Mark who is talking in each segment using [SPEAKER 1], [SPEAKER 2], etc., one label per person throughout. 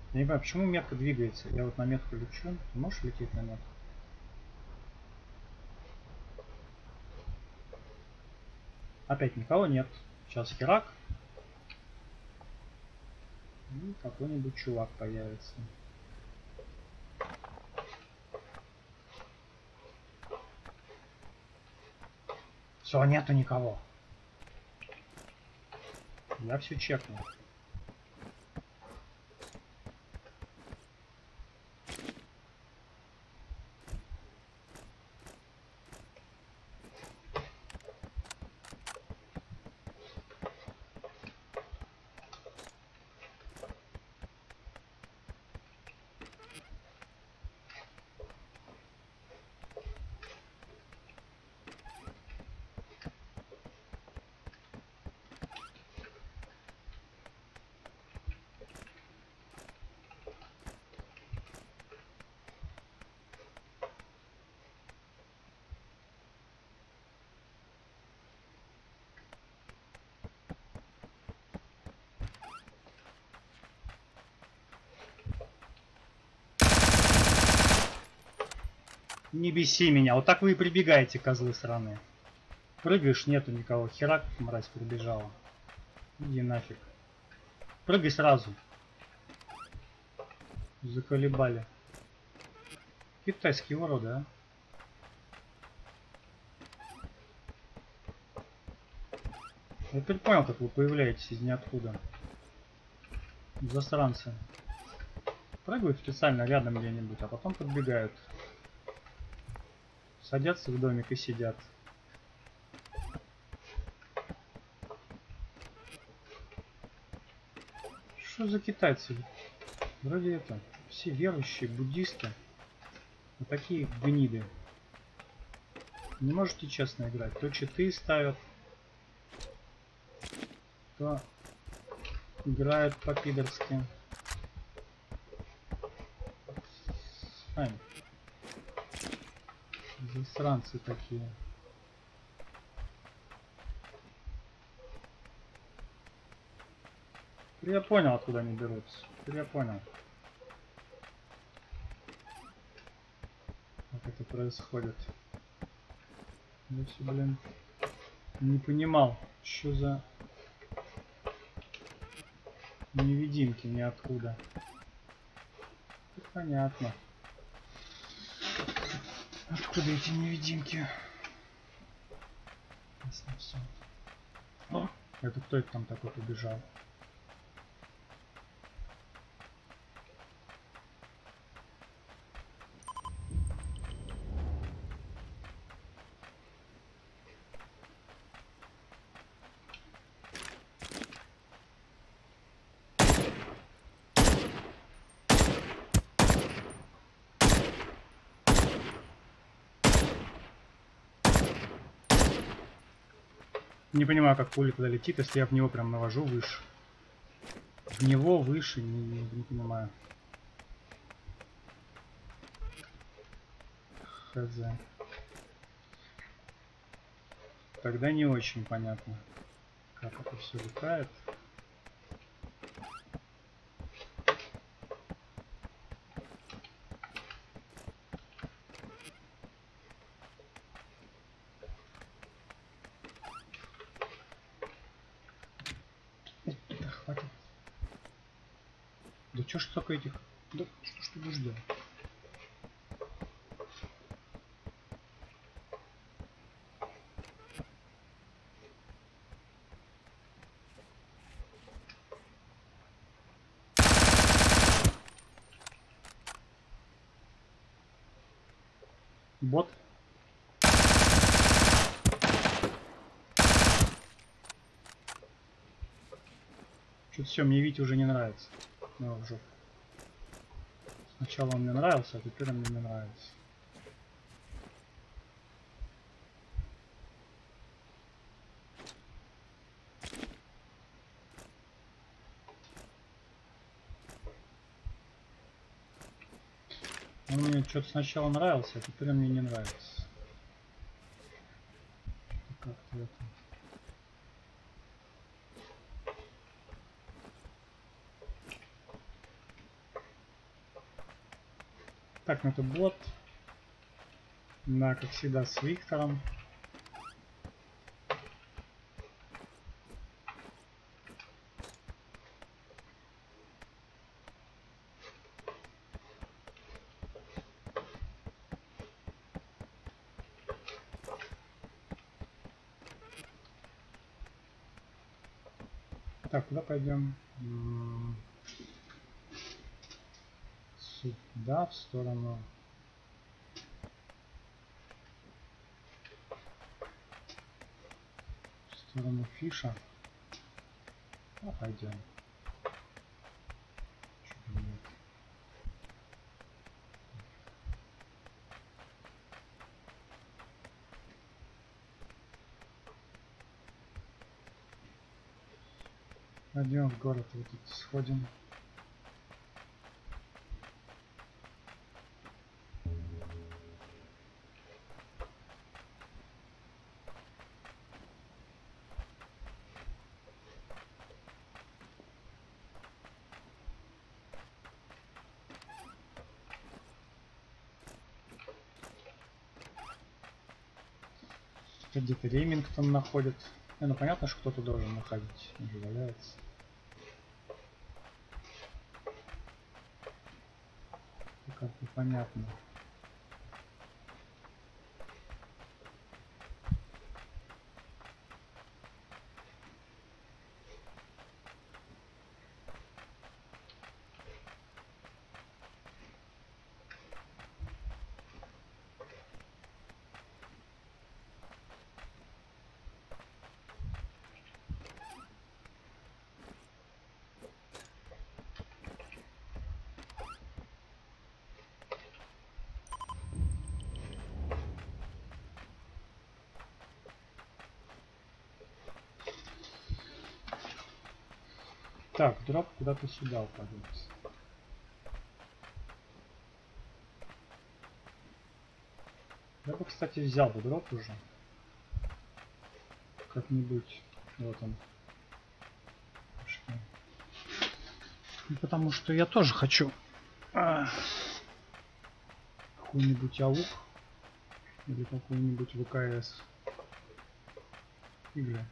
[SPEAKER 1] Я не понимаю, почему метка двигается? Я вот на метку лечу. Ты можешь лететь на метку? Опять никого нет. Сейчас херак. И какой-нибудь чувак появится. Все, нету никого. Я все чекнул. Не беси меня. Вот так вы и прибегаете, козлы сраные. Прыгаешь, нету никого. Херак, мразь, прибежала. Иди нафиг. Прыгай сразу. Заколебали. Китайские уроды, а. Я теперь понял, как вы появляетесь из ниоткуда. Засранцы. Прыгают специально рядом где-нибудь, а потом подбегают. Садятся в домик и сидят. Что за китайцы? Вроде это, все верующие, буддисты. Вот такие гниды. Не можете честно играть. То читы ставят, то играют по-пидорски. Ай. Засранцы такие. Теперь я понял, откуда они берутся. Теперь я понял. Как это происходит. Я все, блин, не понимал, что за невидимки ниоткуда. Тут понятно. Откуда эти невидимки? Ясно все. О, это кто это там такой побежал? Не понимаю, как пуля туда летит, если я в него прям навожу выше. В него выше, не понимаю. Хз. Тогда не очень понятно, как это все летает. Да хватит. Да чё ж столько этих... Да что ж ты будешь делать? Бот. Что-то все, мне Витя уже не нравится. Ну, уже. Сначала он мне нравился, а теперь он мне не нравится. Он мне что-то сначала нравился, а теперь он мне не нравится. Как-то это... Так, ну это бот. Да, как всегда, с Виктором. Так, куда пойдем? Сюда, в сторону. В сторону Фиша. А, пойдем. Пойдем в город, вот тут сходим. Тут где-то Ремингтон находит. Ну понятно, что кто-то должен находить. Он же валяется. Как-то понятно. Так, дроп куда-то сюда упадет. Я бы, кстати, взял бы дроп уже. Как-нибудь. Вот он. Ну, потому что я тоже хочу какой-нибудь АУК или какой-нибудь ВКС. Игры.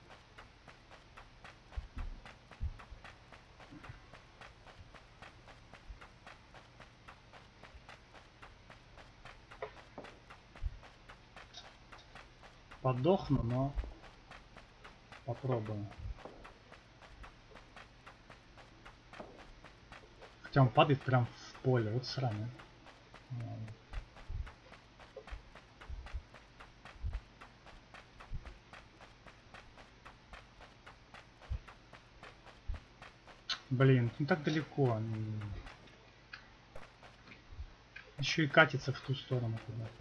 [SPEAKER 1] Подохну, но попробую. Хотя он падает прям в поле, вот срань. Блин, ну так далеко. Еще и катится в ту сторону куда-то.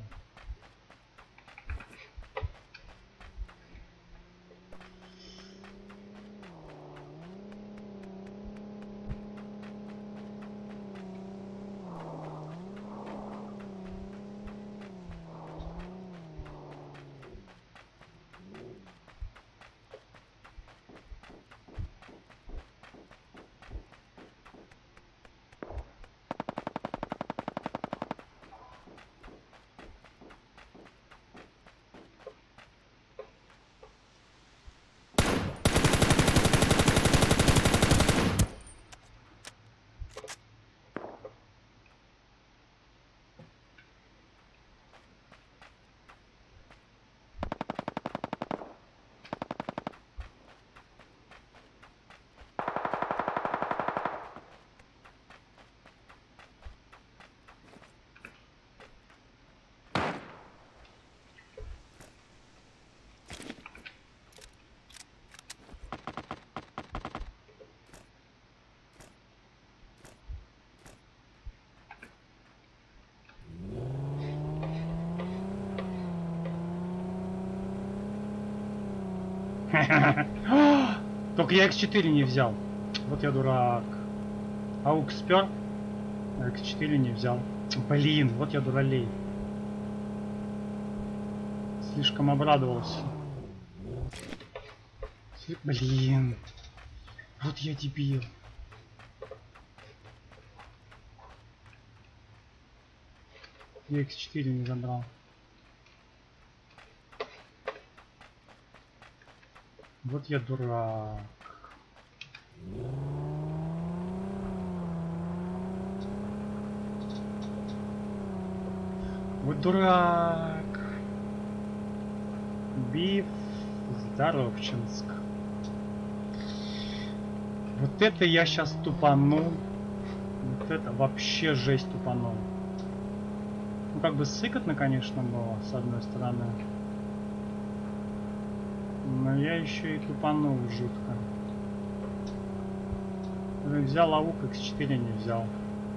[SPEAKER 1] Только я X4 не взял. Вот я дурак. АУК спер, а X4 не взял. Блин, вот я дуралей. Слишком обрадовался. Блин. Вот я дебил. Я X4 не забрал. Вот я дурак. Вот дурак. Биф Здоровчинск. Вот это я сейчас тупанул. Вот это вообще жесть тупанул. Ну как бы сыкотно, конечно, было, с одной стороны. Но я еще и тупанул жутко. Взял АУК, X4 не взял.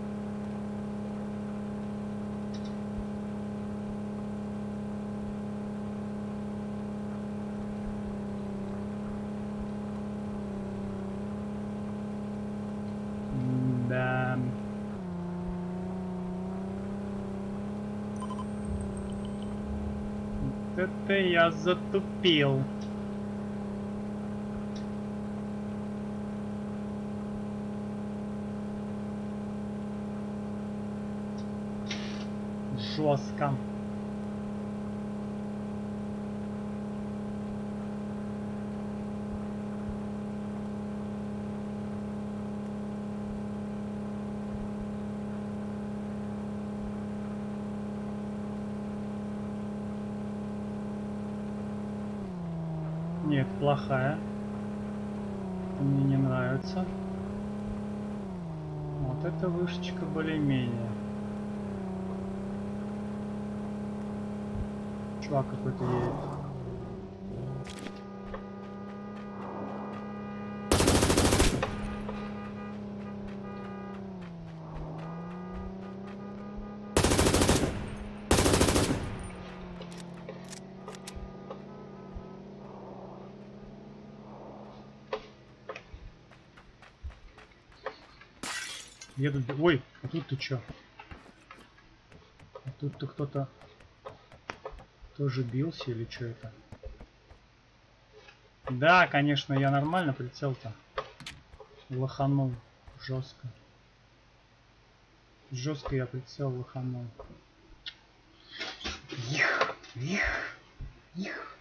[SPEAKER 1] Да. Вот это я затупил. Жестко. Нет, плохая. Мне не нравится. Вот эта вышечка более-менее. Чувак какой-то едет. Едут. Ой, а тут ты чё? А тут-то кто-то тоже бился или что это? Да, конечно, я нормально прицел-то. Лоханул. Жестко. Жестко я прицел лоханул. Их, их, их.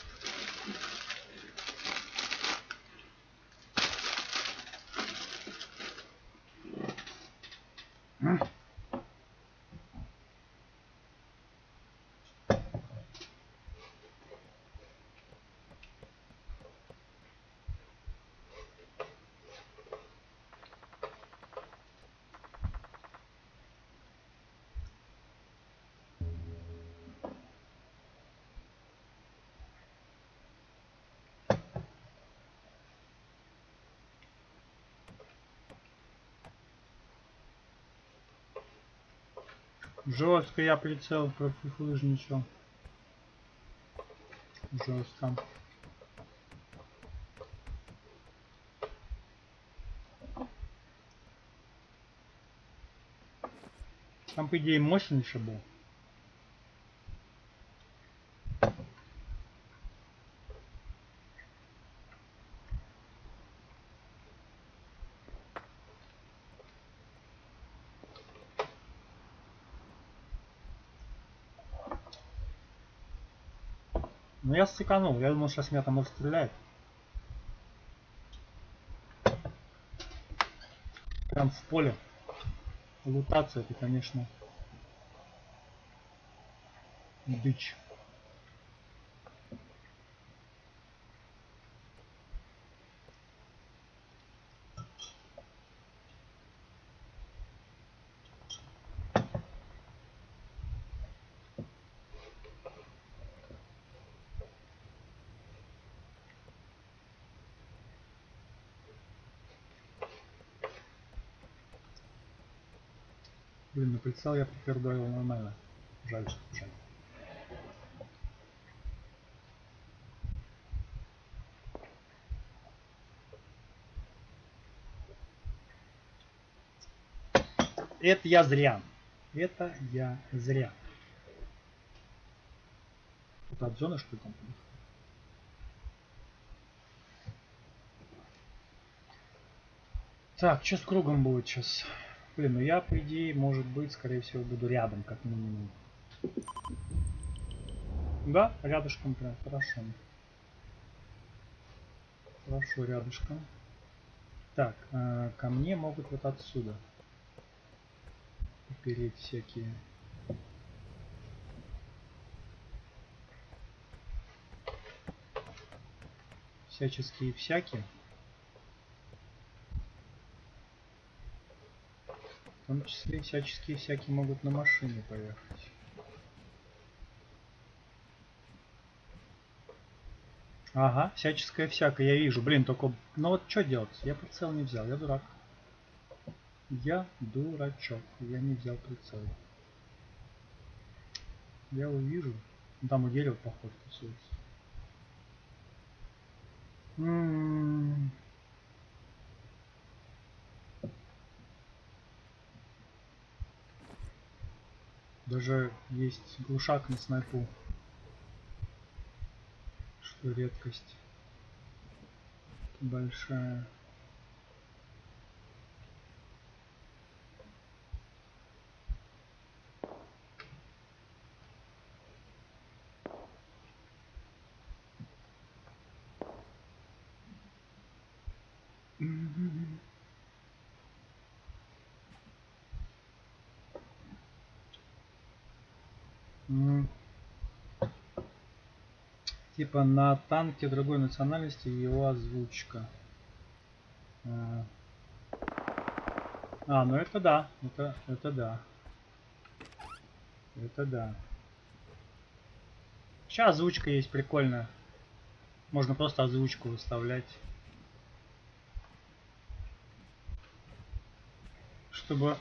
[SPEAKER 1] Жестко я прицел против лыжничего. Жестко. Там, по идее, мощнейший был. Но я стыканул. Я думал, сейчас меня там расстреляет. Прям в поле. Лутаться это, конечно, дичь. Блин, на прицел я припердолил нормально. Жаль, жаль. Это я зря. Это я зря. Тут от зоны что ли там? Так, что с кругом будет сейчас? Блин, ну я, по идее, может быть, скорее всего, буду рядом, как минимум. Да, рядышком прям, хорошо. Хорошо, рядышком. Так, ко мне могут вот отсюда переть всякие. Всяческие всякие. В том числе всяческие всякие могут на машине поехать. Ага, всяческое всякое, я вижу. Блин, только... Ну вот что делать? Я прицел не взял, я дурак. Я дурачок, я не взял прицел. Я его вижу. Там у дерева, походу, тусуется. Даже есть глушак на снайпу. Что редкость большая. Типа на танке другой национальности его озвучка. Ну это да. Это да. Это да. Сейчас озвучка есть прикольная. Можно просто озвучку выставлять. Чтобы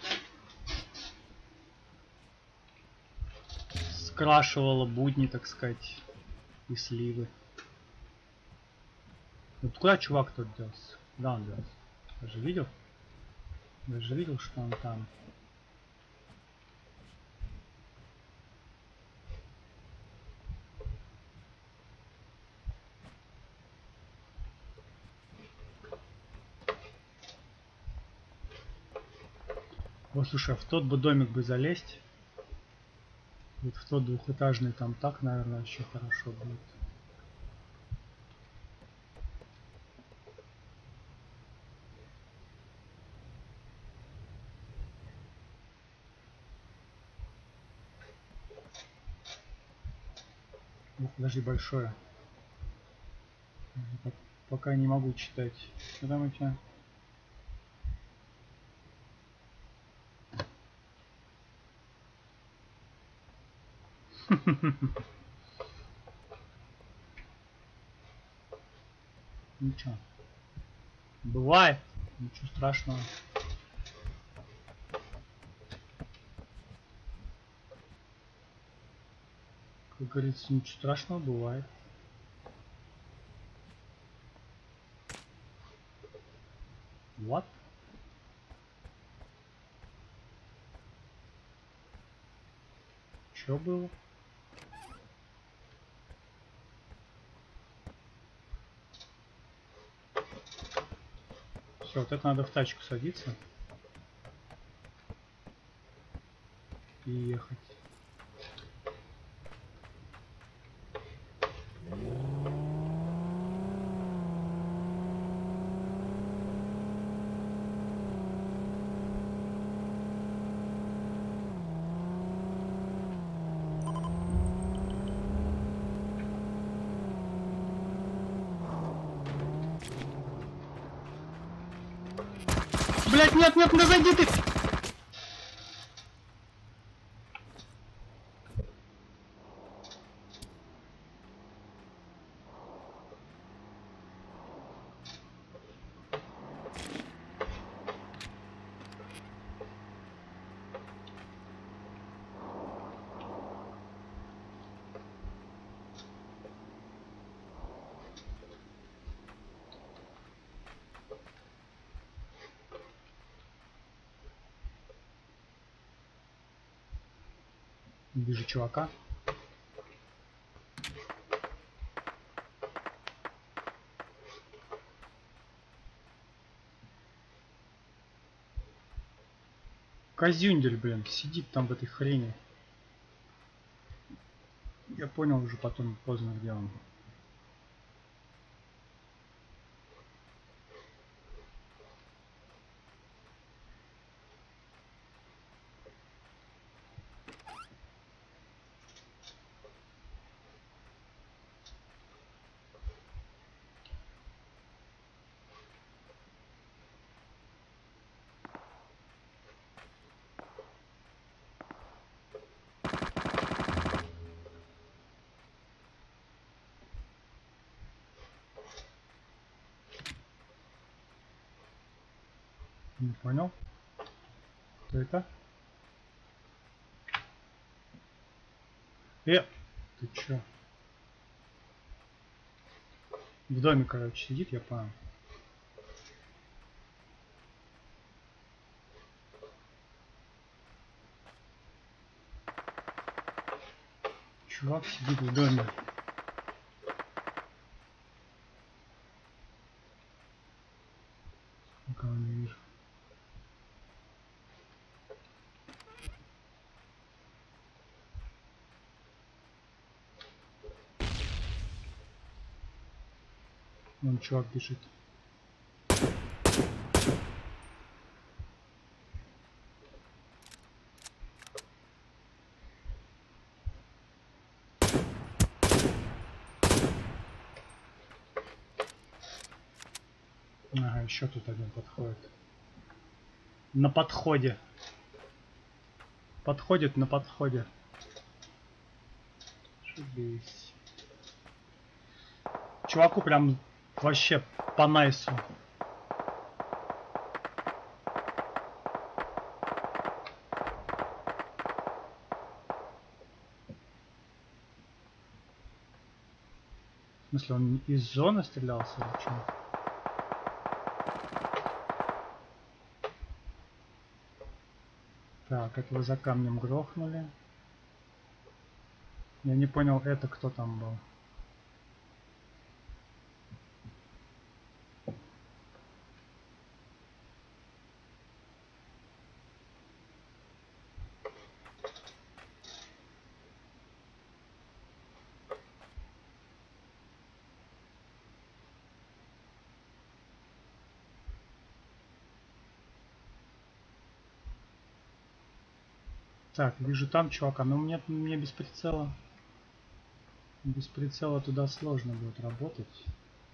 [SPEAKER 1] скрашивало будни, так сказать, и сливы. Вот куда чувак тут делся? Да, он делся. Я же видел? Я же видел, что он там. Вот слушай, в тот бы домик бы залезть. Вот в тот двухэтажный там так, наверное, еще хорошо будет. Ну, подожди, большое. Пока не могу читать. Что там у тебя? Ничего. Бывает. Ничего страшного. Как говорится, ничего страшного бывает. What? Что было? Все, вот это надо в тачку садиться и ехать. Блять, нет, нет, не зайди ты! Вижу чувака. Козюндель, блин, сидит там в этой хрени. Я понял уже потом поздно, где он. Не понял. Кто это? Ты чё? В доме, короче, сидит, я понял. Чувак сидит в доме. Никого не вижу. Вон чувак бежит. Ага, еще тут один подходит. На подходе. Подходит на подходе. Шибись. Чуваку прям вообще по найсу. В смысле, он из зоны стрелялся или что? Так, этого за камнем грохнули. Я не понял, это кто там был. Так, вижу там чувака, но мне без прицела. Без прицела туда сложно будет работать.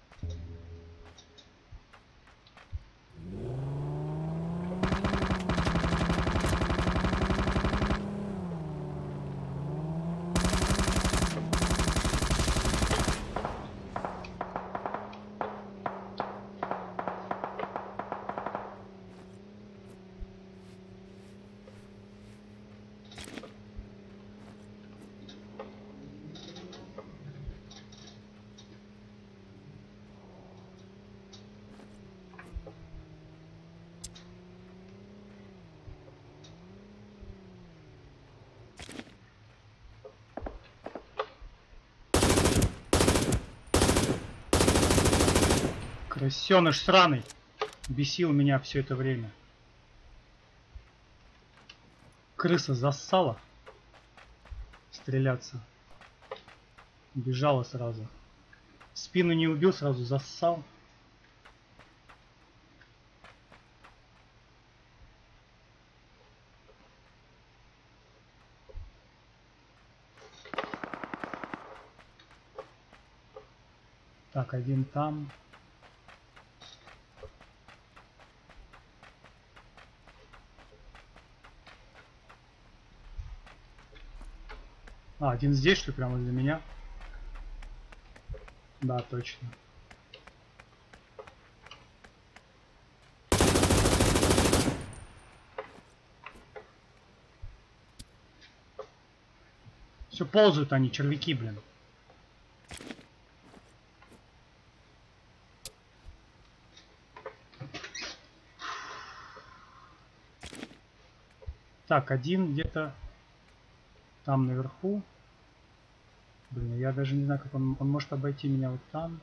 [SPEAKER 1] Крысёныш сраный! Бесил меня все это время. Крыса зассала. Стреляться. Бежала сразу. Спину не убил, сразу зассал. Так, один там. А, один здесь, что ли, прямо возле меня? Да, точно. Все ползают они, червяки, блин. Так, один где-то там наверху. Блин, я даже не знаю, как он может обойти меня вот там.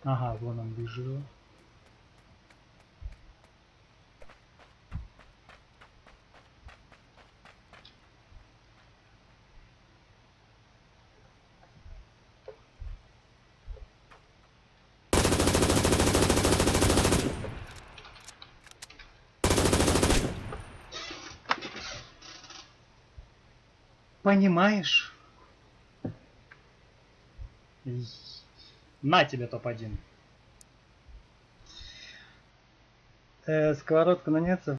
[SPEAKER 1] Ага, вон он, вижу его. Понимаешь? На тебе топ-1. Сковородка нанется.